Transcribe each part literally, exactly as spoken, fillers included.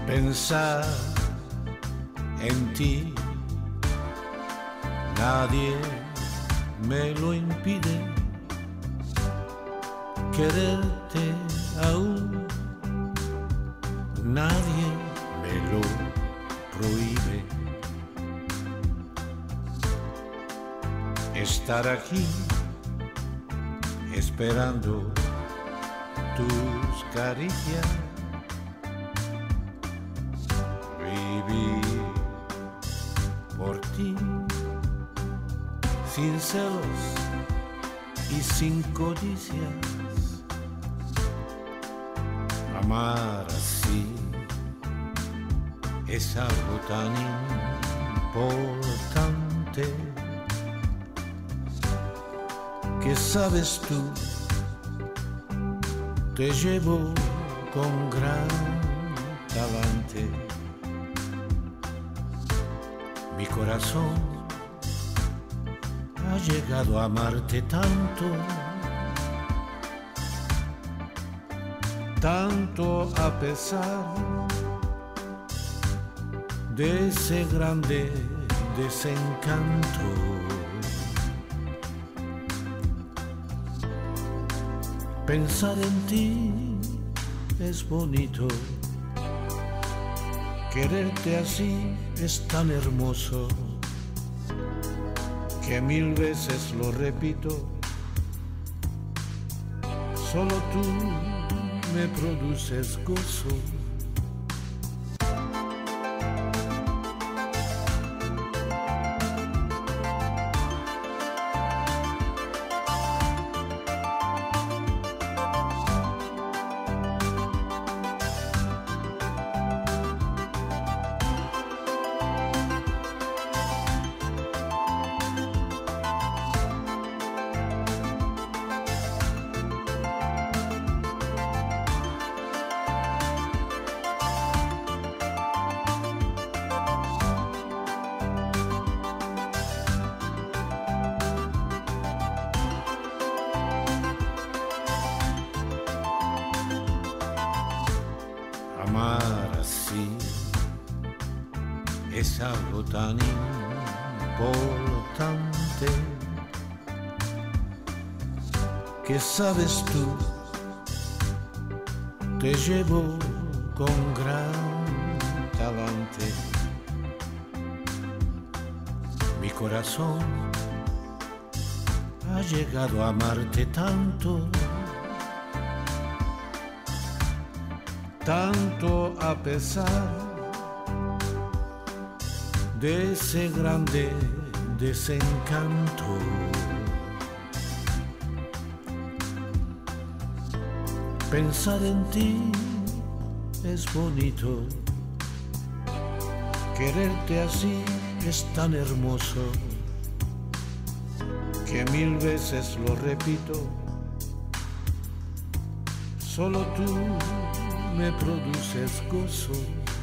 Pensar en ti, nadie me lo impide. Quererte aún, nadie me lo prohíbe. Estar aquí esperando tus caricias, vivir por ti sin celos y sin codicias. Amar así es algo tan importante que sabes tú, te llevo con gran talante. Mi corazón ha llegado a amarte tanto, tanto a pesar de ese grande desencanto. Pensar en ti es bonito, quererte así es tan hermoso, que mil veces lo repito, solo tú me produces gozo. Amar así es algo tan importante que sabes tú, te llevo con gran talante. Mi corazón ha llegado a amarte tanto, tanto a pesar de ese grande desencanto. Pensar en ti es bonito, quererte así es tan hermoso, que mil veces lo repito, solo tú me produces gozo.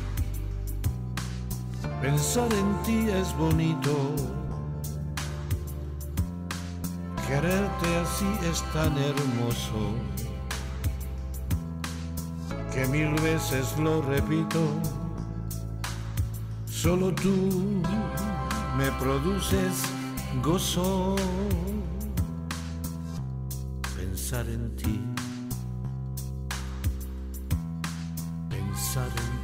Pensar en ti es bonito, quererte así es tan hermoso, que mil veces lo repito, solo tú me produces gozo. Pensar en ti, pensar en